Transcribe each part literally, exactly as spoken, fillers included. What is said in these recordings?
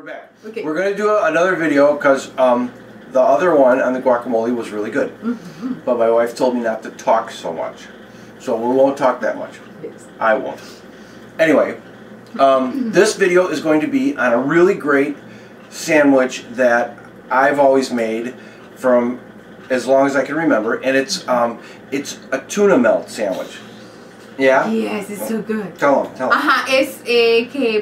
back. Okay. We're going to do another video because um, the other one on the guacamole was really good. Mm-hmm. But my wife told me not to talk so much. So we won't talk that much. Yes. I won't. Anyway, um, this video is going to be on a really great sandwich that I've always made from as long as I can remember. And it's, um, it's a tuna melt sandwich. Yeah? Yes, it's so good. Tell them, tell them. Ajá, es eh, que...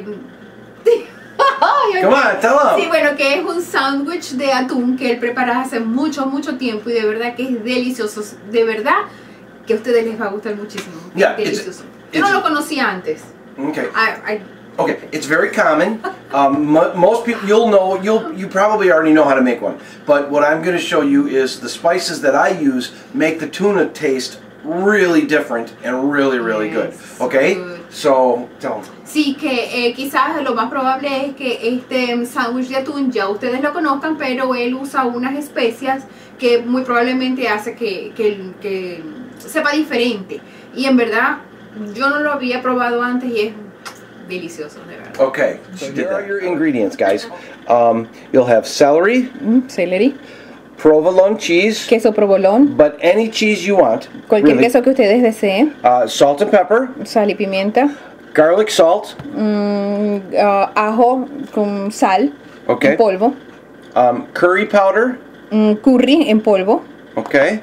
Come on, tell them. Sí, bueno, que es un sándwich de atún que él prepara hace mucho, mucho tiempo y de verdad que es delicioso. De verdad que a ustedes les va a gustar muchísimo. Yeah, delicioso. It's, Yo no it's, lo conocía antes. Okay. I, I, Okay, it's very common. Um, mo most people, you'll know, you'll, you probably already know how to make one. But what I'm going to show you is the spices that I use make the tuna taste really different and really, really good. Yes, Okay? good. So, tell them. Sí, que eh, quizás lo más probable es que este sándwich de atún ya ustedes lo conozcan, pero él usa unas especias que muy probablemente hace que, que, que sepa diferente. Y en verdad, yo no lo había probado antes y es delicioso, de verdad. Okay, so here are your ingredients, guys. Um, you'll have celery, Mm, celery, provolone cheese, queso provolone, but any cheese you want. cualquier really. queso que ustedes deseen, Uh, salt and pepper, sal y pimienta, garlic salt, mm, uh, ajo con sal Okay. en polvo, um, curry powder, mm, curry en polvo, okay,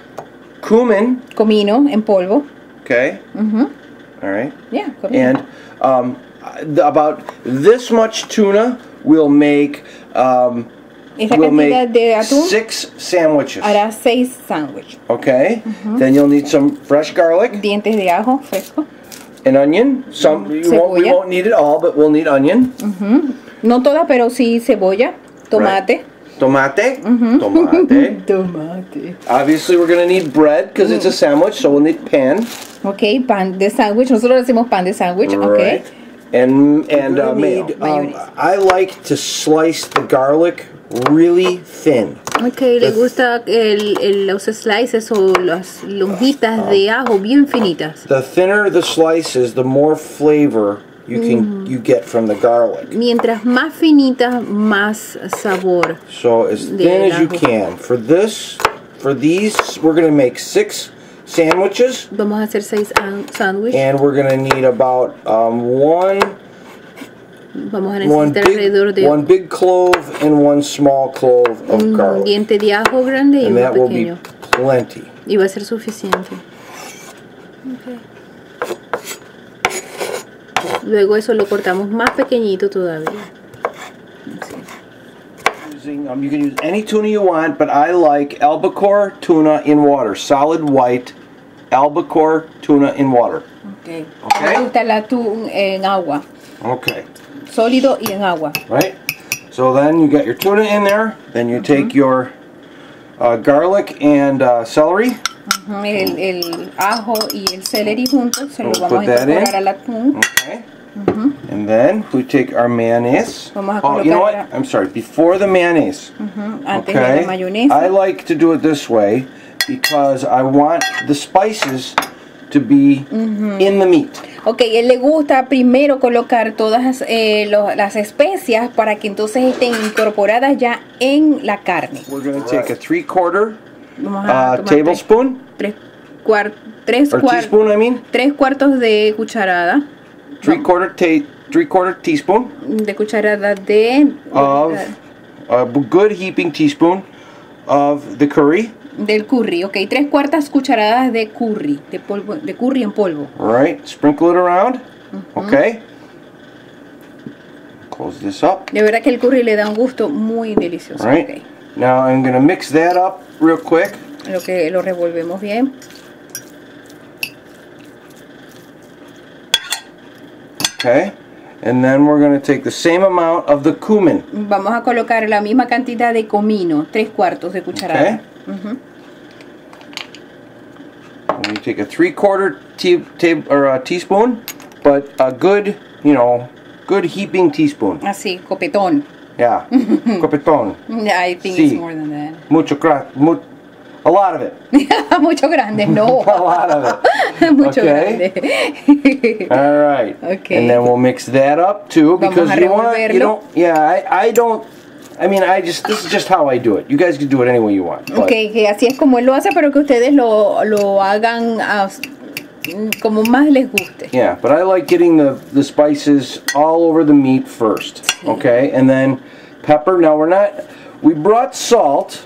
cumin, comino en polvo. okay, Mhm. all right, Yeah, comino. and um, th- about this much tuna will make um, Esa will cantidad make de atún six sandwiches. hará seis sándwiches. Okay, then you'll need some fresh garlic, Dientes de ajo fresco. an onion. Some you won't, we Cebolla. won't need it all, but we'll need onion. No toda, pero sí cebolla, tomate. Tomate, tomate. Tomate. Obviously, we're gonna need bread because it's a sandwich, so we'll need pan. Ok, pan de sándwich. Nosotros decimos pan de sándwich. Ok. Right. And and uh, We're gonna mayo. need, um, Um, I like to slice the garlic really thin. Ok, le gusta el, el, los slices o las lonjitas de ajo bien finitas. The thinner the slices, the more flavor you can you get from the garlic. Mientras más finitas, más sabor. So as De thin as you ajo. can. For this, for these, we're gonna make six sandwiches, Vamos a hacer seis sándwiches. and we're gonna need about um, one Vamos a one necesitar alrededor big de one big clove and one small clove of un garlic, diente de ajo grande y and uno that will be pequeño. plenty. Y va a ser suficiente. Okay. Luego eso lo cortamos más pequeñito todavía. Así. Using, um, you can use any tuna you want, but I like albacore tuna in water, solid white albacore tuna in water. Okay. Okay. Me gusta el atún en agua, Okay, sólido y en agua. right? So then you got your tuna in there, then you take your uh, garlic and uh, celery. Ujú, El, el ajo y el celery juntos se lo We'll vamos a put that in. incorporar al atún. Okay. And then we take our mayonnaise. Vamos a Oh, you know what? colocar- I'm sorry. Before the mayonnaise. Ujú, Antes de Okay. la mayonesa. I like to do it this way because I want the spices to be in the meat. Ok, él le gusta primero colocar todas eh, lo- las especias para que entonces estén incorporadas ya en la carne. We're going to take a three quarter Vamos a uh, tomar tres- tablespoon Tres, cuar- tres, or cuar- teaspoon. I mean tres cuartos de cucharada. three quarter ta three quarter teaspoon De cucharada de of a good heaping teaspoon of the curry. del curry, ok, tres cuartas cucharadas de curry, de polvo, de curry en polvo. All right, sprinkle it around. Okay. Close this up. De verdad que el curry le da un gusto muy delicioso. All right. Now I'm going to mix that up real quick. Ok, lo que lo revolvemos bien. Okay. And then we're going to take the same amount of the cumin. Vamos a colocar la misma cantidad de comino, tres cuartos de cucharada. Ujú. And you take a three quarter tea, tea, or a teaspoon, but a good, you know, good heaping teaspoon. Así, copetón. Yeah. Copetón. I think Sí. it's more than that. Mucho gra mu A lot of it. Mucho grande, no. A lot of it. Mucho Okay. grande. All right. Okay. And then we'll mix that up too, Vamos because a you want you revolverlo. don't. Yeah, I, I don't. I mean, I just this is just how I do it. You guys can do it any way you want. But, Ok, que así es como él lo hace, pero que ustedes lo, lo hagan ah, como más les guste. Yeah, but I like getting the the spices all over the meat first. Okay, and then pepper. Now we're not. We brought salt.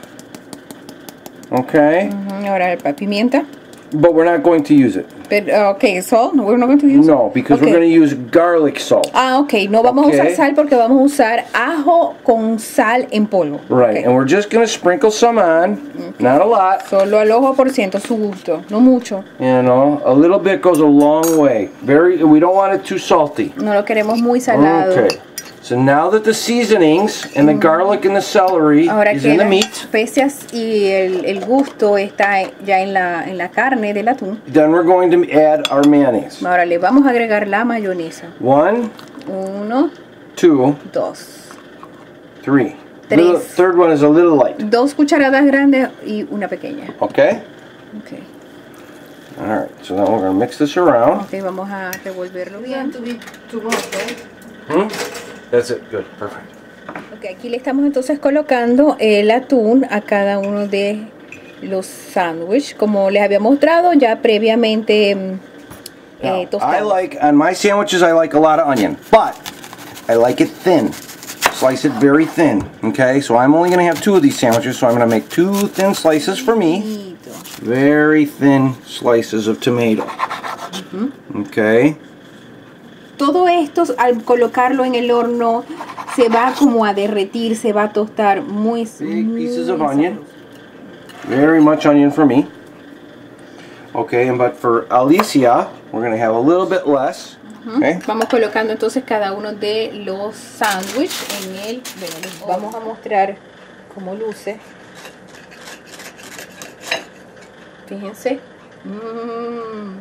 Okay, Ujú, ahora la pimienta. but we're not going to use it. Pero, ok, salt, we're not going to use No, because Okay. we're going to use garlic salt. Ah, ok, no vamos Okay. a usar sal porque vamos a usar ajo con sal en polvo. Right, Ok. and we're just going to sprinkle some on, not a lot. Solo al ojo por ciento, su gusto, no mucho. You know, a little bit goes a long way. Very, we don't want it too salty. No lo queremos muy salado. Okay. So now that the seasonings and the garlic and the celery Ahora is que in the las meat, especias y el, el gusto está ya en la, en la carne del atún, then we're going to add our mayonnaise. ahora le vamos a agregar la mayonesa. One, Uno, two, dos. three. Tres. Little, third one is a little light. Dos cucharadas grandes y una pequeña. Okay? Ok, All right. So then we're going to mix this around. ok, vamos a revolverlo bien. Hmm? That's it. Good. Perfect. Ok, aquí le estamos entonces colocando el atún a cada uno de los sándwiches, como les había mostrado ya previamente mm, Now, eh, I tostados. like, on my sandwiches, I like a lot of onion, but I like it thin. Slice it very thin, okay? So I'm only going to have two of these sandwiches, so I'm going to make two thin slices for me. Bonito. Very thin slices of tomato. Okay? Todo esto al colocarlo en el horno se va como a derretir, se va a tostar muy Big pieces of muy onion. sabroso. Very much onion for me. Okay, and but for Alicia, we're going to have a little bit less. Okay? Vamos colocando entonces cada uno de los sándwiches en el, bueno, les vamos a mostrar cómo luce. Fíjense. Mm.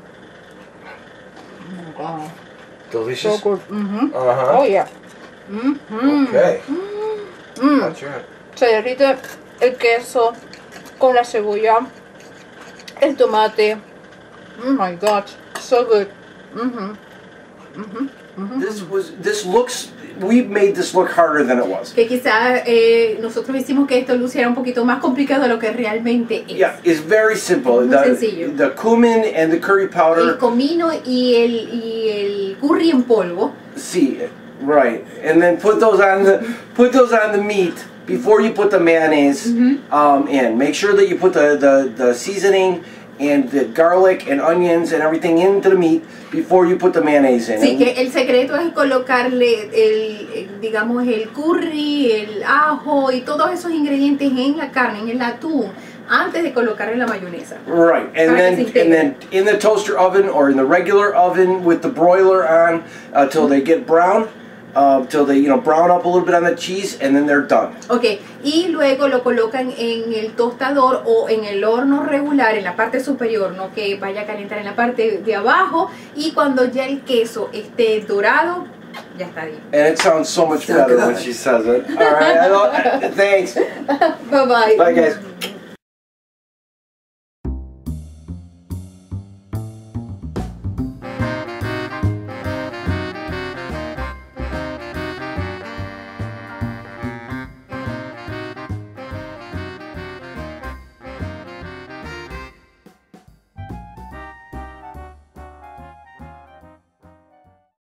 Wow. So Delicious. good. Mhm. Uh-huh. Oh yeah. Mhm. Okay. Mm. That's right. Se derrite el queso con la cebolla, el tomate. Oh my god, so good. Mhm. Mhm. This was this looks we made this look harder than it was. Que quizás eh, nosotros hicimos que esto luciera un poquito más complicado de lo que realmente es. Yeah, it's very simple. Muy The, sencillo. the cumin and the curry El powder. comino y el, y el curry en polvo. See, right, and then put those on the put those on the meat before you put the mayonnaise um, in. Make sure that you put the, the the seasoning and the garlic and onions and everything into the meat before you put the mayonnaise in. Sí, que el secreto es colocarle el, el, digamos, el curry, el ajo y todos esos ingredientes en la carne, en el atún, antes de colocarle la mayonesa. Right, and Para then que se and then in the toaster oven or in the regular oven with the broiler on uh, till they get brown, uh, till they you know brown up a little bit on the cheese, and then they're done. Ok, y luego lo colocan en el tostador o en el horno regular, en la parte superior, no que vaya a calentar en la parte de abajo, y cuando ya el queso esté dorado, ya está bien. And it sounds so much So better good. when she says it. All right, I don't, thanks. Bye bye. Bye, guys.